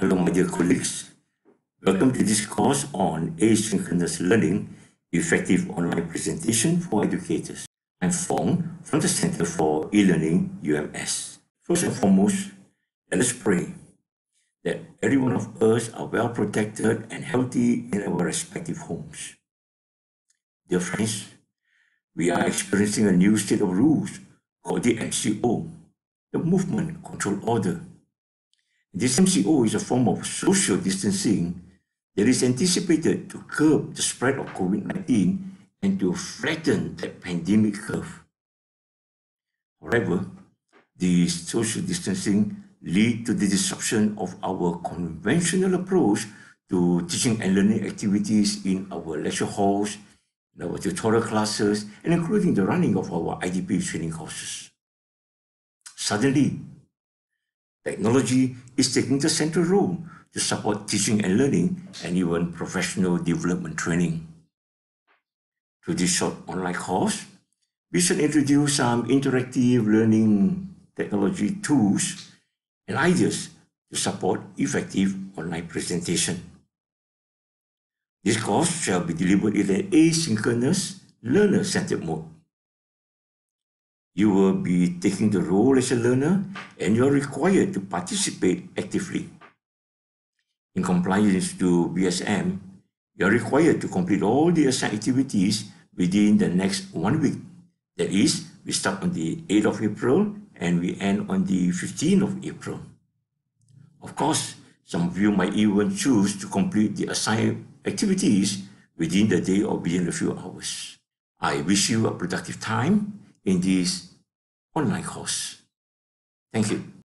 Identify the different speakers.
Speaker 1: Hello, my dear colleagues. Welcome to this course on asynchronous learning, effective online presentation for educators. I'm Fong from the Center for E-Learning UMS. First and foremost, let us pray that every one of us are well protected and healthy in our respective homes. Dear friends, we are experiencing a new set of rules called the MCO, the Movement Control Order. This MCO is a form of social distancing that is anticipated to curb the spread of COVID-19 and to flatten the pandemic curve. However, the social distancing lead to the disruption of our conventional approach to teaching and learning activities in our lecture halls, in our tutorial classes, and including the running of our IDP training courses. Suddenly, technology is taking the central role to support teaching and learning and even professional development training. Through this short online course, we shall introduce some interactive learning technology tools and ideas to support effective online presentation. This course shall be delivered in an asynchronous, learner-centered mode. You will be taking the role as a learner and you are required to participate actively. In compliance to BSM, you are required to complete all the assigned activities within the next 1 week. That is, we start on the 8th of April and we end on the 15th of April. Of course, some of you might even choose to complete the assigned activities within the day or within a few hours. I wish you a productive time in this online course. Thank you.